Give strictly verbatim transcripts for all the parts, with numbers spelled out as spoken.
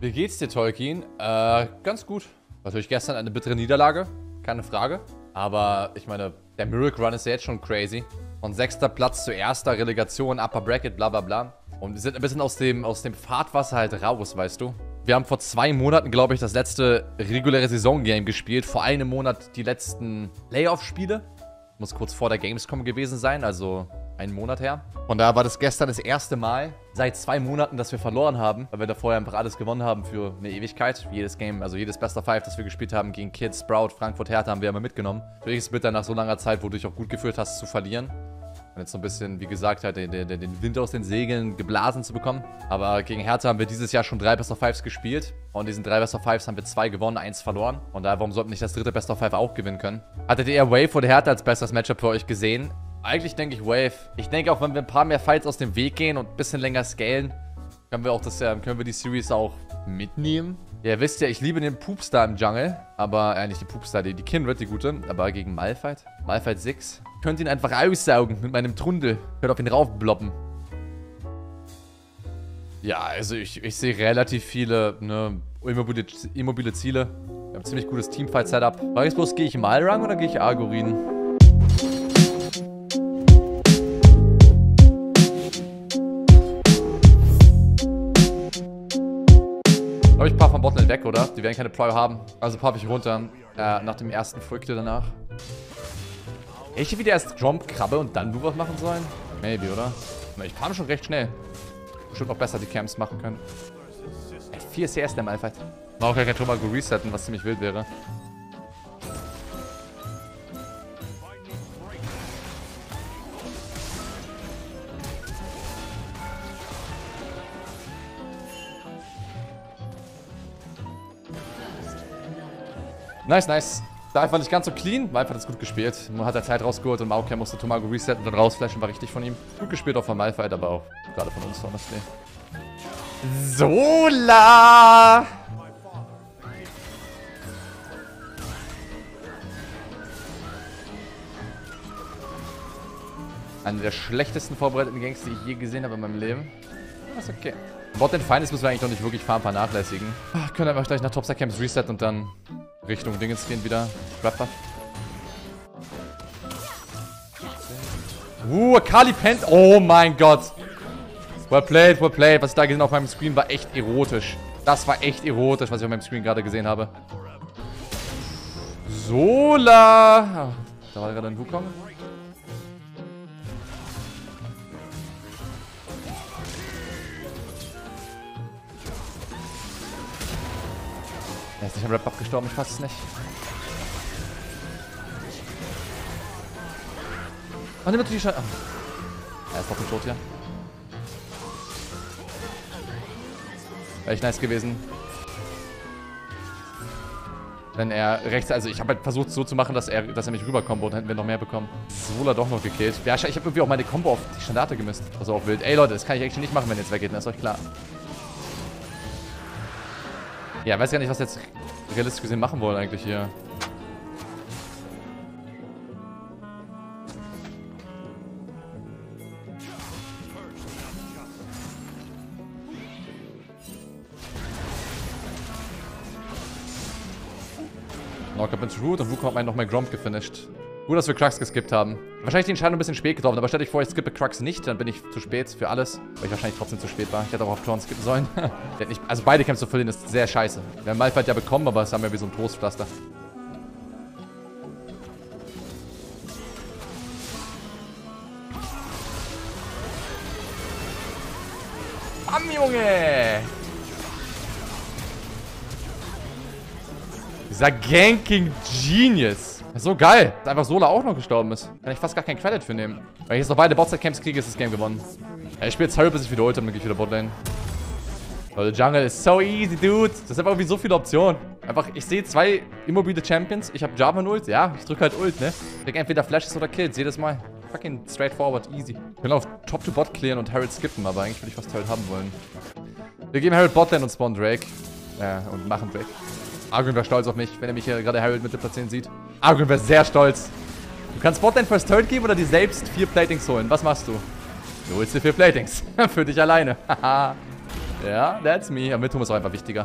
Wie geht's dir, Tolkien? Äh, ganz gut. Natürlich gestern eine bittere Niederlage, keine Frage. Aber ich meine, der Miracle Run ist ja jetzt schon crazy. Von sechster Platz zu erster Relegation, Upper Bracket, bla bla bla. Und wir sind ein bisschen aus dem, aus dem Fahrtwasser halt raus, weißt du. Wir haben vor zwei Monaten, glaube ich, das letzte reguläre Saison-Game gespielt. Vor einem Monat die letzten Playoff-Spiele. Muss kurz vor der Gamescom gewesen sein, also einen Monat her. Und da war das gestern das erste Mal seit zwei Monaten, dass wir verloren haben, weil wir da vorher einfach alles gewonnen haben für eine Ewigkeit. Jedes Game, also jedes Best of Five, das wir gespielt haben gegen Kids, Sprout, Frankfurt, Hertha, haben wir immer mitgenommen. Natürlich ist es bitter nach so langer Zeit, wo du dich auch gut gefühlt hast, zu verlieren. Und jetzt so ein bisschen, wie gesagt, halt den, den, den Wind aus den Segeln geblasen zu bekommen. Aber gegen Hertha haben wir dieses Jahr schon drei Best of Fives gespielt. Und diesen drei Best of Fives haben wir zwei gewonnen, eins verloren. Und daher, warum sollten wir nicht das dritte Best of Five auch gewinnen können? Hattet ihr eher Wave oder Hertha als bestes Matchup für euch gesehen? Eigentlich denke ich Wave. Ich denke auch, wenn wir ein paar mehr Fights aus dem Weg gehen und ein bisschen länger scalen, können wir auch das, äh, können wir die Series auch mitnehmen. Ja, ihr wisst ja, ich liebe den Poopstar im Jungle. Aber, äh, nicht die Poopstar, die, die Kindred, die gute. Aber gegen Malphite. Malphite sechs. Ich könnte ihn einfach aussaugen mit meinem Trundel. Ich könnte auf ihn raufbloppen. Ja, also ich, ich sehe relativ viele, ne, immobile, immobile Ziele. Wir haben ein ziemlich gutes Teamfight-Setup. Frage ist bloß, gehe ich Malrang oder gehe ich Argorin? Glaube ich, ein paar von Botlane weg, oder? Die werden keine Prio haben. Also paar ich runter. Äh, nach dem ersten Früchte danach. Hätte ich wieder erst Jump, Krabbe und dann du was machen sollen? Maybe, oder? Ich kam schon recht schnell. Bestimmt noch besser die Camps machen können. vier C S der Malphite. War auch gar kein Turm resetten, was ziemlich wild wäre. Nice, nice. Da einfach nicht ganz so clean. Malphite hat es gut gespielt. Man hat der Zeit rausgeholt und Maokai musste Tomago resetten und dann rausflashen. War richtig von ihm. Gut gespielt auch von Malphite, aber auch gerade von uns, honestly. Sola! Eine der schlechtesten vorbereiteten Gangs, die ich je gesehen habe in meinem Leben. Das ist okay. Bot den Finals müssen wir eigentlich noch nicht wirklich Farm vernachlässigen. Ach, können einfach gleich nach Topside Camps resetten und dann Richtung Dingens gehen wieder. Rapper. Uh, Akali pennt. Oh mein Gott. Well played, well played. Was ich da gesehen habe auf meinem Screen war echt erotisch. Das war echt erotisch, was ich auf meinem Screen gerade gesehen habe. Sola. Oh, da war gerade ein Wukong. Er ist nicht am Wrap-Up gestorben, ich fasse es nicht. Oh, nimm natürlich schon. Oh. Er ist doppelt tot hier. Wäre echt nice gewesen. Wenn er rechts, also ich habe halt versucht so zu machen, dass er, dass er mich rüberkommt und hätten wir noch mehr bekommen. Sola doch noch gekillt. Ja, ich habe irgendwie auch meine Combo auf die Standarte gemisst. Also auch wild. Ey Leute, das kann ich eigentlich nicht machen, wenn ihr jetzt weggeht, das ist euch klar. Ja, weiß gar nicht, was wir jetzt realistisch gesehen machen wollen eigentlich hier. Knock up into Root und Wukong hat meinen noch mal Gromp gefinisht. Gut, dass wir Crux geskippt haben. Wahrscheinlich die Entscheidung ein bisschen spät getroffen, aber stell dich vor, ich skippe Crux nicht, dann bin ich zu spät für alles. Weil ich wahrscheinlich trotzdem zu spät war. Ich hätte auch auf Torn skippen sollen. nicht, also beide Camps zu verlieren ist sehr scheiße. Wir haben Malphite ja bekommen, aber es haben wir wie so ein Toastpflaster. Bam, Junge! Dieser Ganking Genius. So geil. Dass einfach Sola auch noch gestorben ist. Kann ich fast gar keinen Credit für nehmen. Wenn ich jetzt noch beide Botside-Camps kriege, ist das Game gewonnen. Ja, ich spiele jetzt Harry, bis ich wieder ult habe, dann gehe ich wieder Botlane. Weil der Jungle ist so easy, dude. Das ist einfach irgendwie so viele Optionen. Einfach, ich sehe zwei immobile Champions. Ich habe Jarvan Ult. Ja, ich drücke halt Ult, ne? Ich krieg entweder Flashes oder Kills, jedes Mal. Fucking straightforward, easy. Ich will auf Top to Bot clearen und Herald skippen, aber eigentlich würde ich fast Herald haben wollen. Wir geben Herald Botlane und spawnen Drake. Ja, und machen Drake. Argon wäre stolz auf mich, wenn er mich hier gerade Herald Mitte platzieren sieht. Argon wäre sehr stolz. Du kannst Botlane First Turret geben oder dir selbst vier Platings holen. Was machst du? Du holst dir vier Platings. Für dich alleine. Haha. Ja, that's me. Aber Mittum ist auch einfach wichtiger.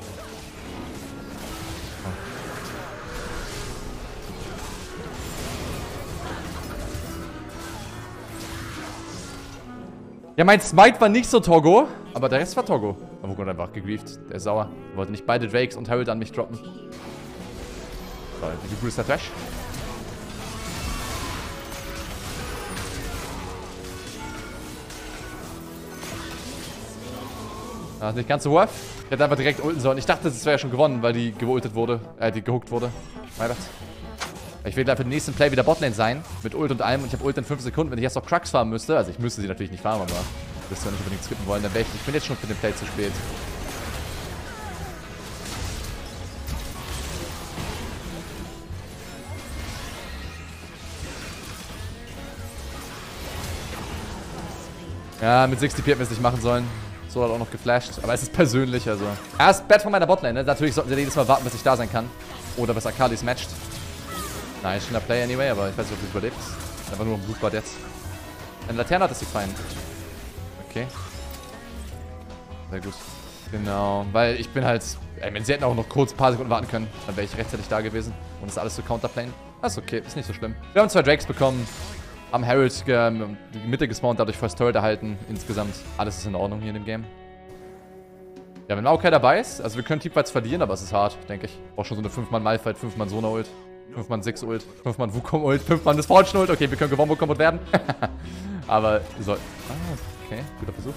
Ja, mein Smite war nicht so Togo, aber der Rest war Togo. Aber Wukong hat einfach gegrieft. Der ist sauer. Er wollte nicht beide Drakes und Herald an mich droppen. So, wie gut ist der Trash? Ah, nicht ganz so worth. Der hätte einfach direkt ulten sollen. Ich dachte, das wäre ja schon gewonnen, weil die geultet wurde. Äh, die gehuckt wurde. Mein Ich will für den nächsten Play wieder Botlane sein. Mit Ult und allem. Und ich habe Ult in fünf Sekunden. Wenn ich jetzt noch Crux farmen müsste. Also ich müsste sie natürlich nicht farmen, aber das wir nicht unbedingt skippen wollen. Dann wäre ich. Ich bin jetzt schon für den Play zu spät. Ja, mit sechzig P hätten wir es nicht machen sollen. So hat auch noch geflasht. Aber es ist persönlich, also. Erst Bad von meiner Botlane, ne? Natürlich sollten sie jedes Mal warten, bis ich da sein kann. Oder bis Akalis matcht. Nice, schöner Play anyway, aber ich weiß nicht, ob du es überlebst. Einfach nur ein Blutbad jetzt. Eine Laterne hat das fein. Okay. Sehr gut. Genau, weil ich bin halt... Ey, wenn sie hätten auch noch kurz ein paar Sekunden warten können, dann wäre ich rechtzeitig da gewesen. Und das alles zu counterplayen. Das ist okay, ist nicht so schlimm. Wir haben zwei Drakes bekommen. Am Herald ähm, die Mitte gespawnt, dadurch First Turret erhalten. Insgesamt alles ist in Ordnung hier in dem Game. Ja, wenn Maokai dabei ist, also wir können Teamfights verlieren, aber es ist hart, denke ich. Auch schon so eine fünf Mann Malfight, fünf Mann Sona-Ult, fünf Mann six Ult, fünf Mann Wukong-Ult, fünf Mann Misfortune-Ult. Okay, wir können gewonnen bekommen werden. Aber soll... Ah, okay, guter Versuch.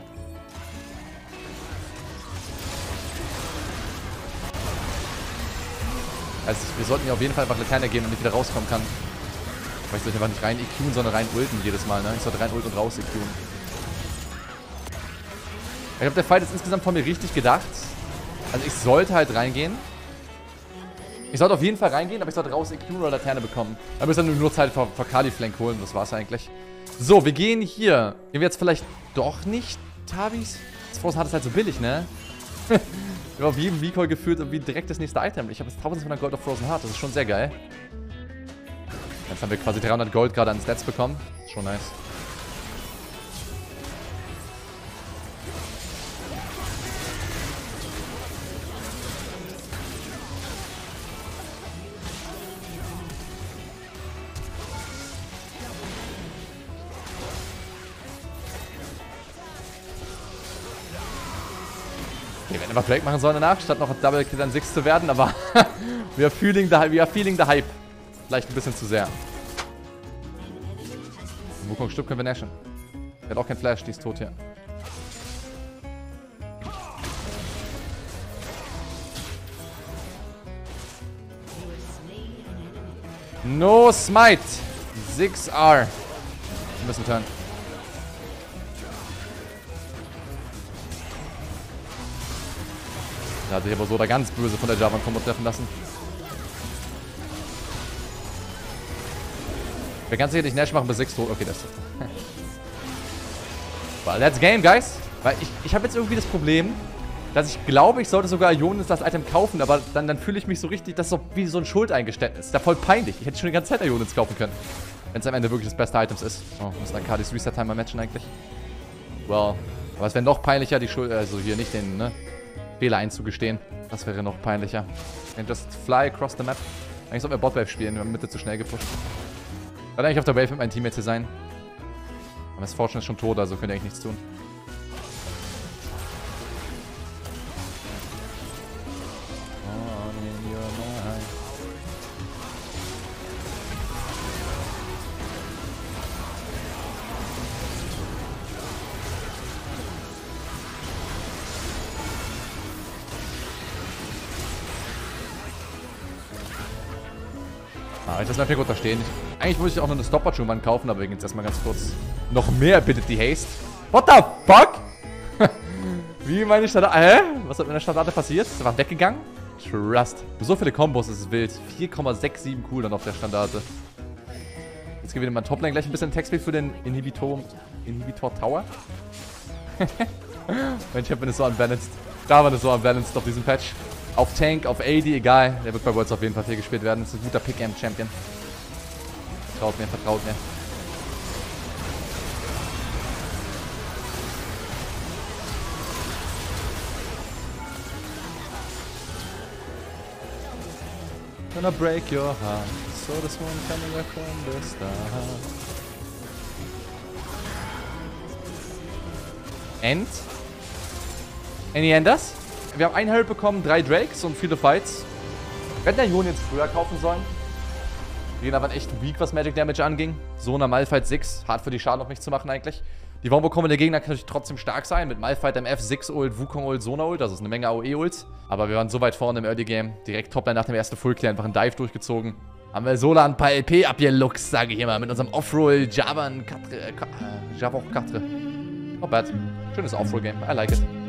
Also wir sollten ja auf jeden Fall einfach Laterne geben, damit ich wieder rauskommen kann. Aber ich sollte einfach nicht rein E Qen, sondern rein ulten jedes Mal, ne? Ich sollte rein ulten und raus E Qen. Ich glaube, der Fight ist insgesamt von mir richtig gedacht. Also ich sollte halt reingehen. Ich sollte auf jeden Fall reingehen, aber ich sollte raus E Qen oder Laterne bekommen. Aber ich sollte nur Zeit für, für Kali-Flank holen, das war's eigentlich. So, wir gehen hier. Gehen wir jetzt vielleicht doch nicht Tabis? Das Frozen Heart ist halt so billig, ne? Ich habe auf jedem Recall gefühlt irgendwie direkt das nächste Item. Ich habe jetzt tausendfünfhundert Gold auf Frozen Heart, das ist schon sehr geil. Jetzt haben wir quasi dreihundert Gold gerade an Stats bekommen. Schon nice. Wir werden einfach Drake machen sollen danach, statt noch Double Kill an six zu werden, aber we are feeling the, we are feeling the hype. Vielleicht ein bisschen zu sehr. Wukong stirbt, können wir nashen. Der hat auch kein Flash, die ist tot hier. No Smite! six R. Wir müssen turn. Da hat sich aber so da ganz böse von der Jarvan-Kombo treffen lassen. Wir können sicher nicht Nash machen bis sechs tot. Okay, das ist... Well, that's game, guys. Weil ich, ich habe jetzt irgendwie das Problem, dass ich glaube, ich sollte sogar Ionis das Item kaufen, aber dann, dann fühle ich mich so richtig, das ist so wie so ein Schuldeingeständnis. Das ist ja voll peinlich. Ich hätte schon die ganze Zeit Ionis kaufen können. Wenn es am Ende wirklich das beste Items ist. Oh, wir müssen Akadis Reset-Timer matchen eigentlich. Well, aber es wäre noch peinlicher, die Schuld, also hier nicht den, ne, Fehler einzugestehen. Das wäre noch peinlicher. And just fly across the map. Eigentlich sollten wir Botwave spielen, wir haben Mitte zu schnell gepusht. Ich werde eigentlich auf der Wave mit meinen Teammates hier sein. Aber das Fortune ist schon tot, also könnt ihr eigentlich nichts tun. Ah, ich das Map hier gut verstehen. Eigentlich wollte ich auch noch eine Stopwatch irgendwann kaufen, aber jetzt erstmal ganz kurz. Noch mehr bittet die Haste. What the fuck? Wie meine Standarte. Hä? Was hat mit der Standarte passiert? Ist einfach weggegangen? Trust. So viele Kombos, ist es wild. vier Komma sechs sieben Cooldown auf der Standarte. Jetzt gewinnen wir mal Toplane gleich ein bisschen Textpick für den Inhibitor, Inhibitor Tower. Mein Champion ist so unbalanced. Jarvan ist so unbalanced auf diesem Patch. Auf Tank, auf A D, egal. Der wird bei Worlds auf jeden Fall viel gespielt werden. Das ist ein guter Pick-Game-Champion. Vertraut mir, vertraut mir. Gonna break your heart. So this one coming up from the start. And? Any Enders? Wir haben einen Held bekommen, drei Drakes und viele Fights. Wir hätten ja Ionen jetzt früher kaufen sollen. Die Gegner waren echt weak, was Magic Damage anging. So eine Malphite sechs. Hart für die Schaden auf mich zu machen eigentlich. Die Wombo Combo der Gegner kann natürlich trotzdem stark sein. Mit Malphite, M F, sechs Ult, Wukong Ult, Sona Ult. Das ist eine Menge A O E-Ults. Aber wir waren so weit vorne im Early Game. Direkt Topline nach dem ersten Full Clear einfach einen Dive durchgezogen. Haben wir Sola ein paar L P abgeluchst, sage ich immer. Mit unserem Offroll Javan Katre. Äh, Javon Katre. Not bad. Schönes Offroll-Game. I like it.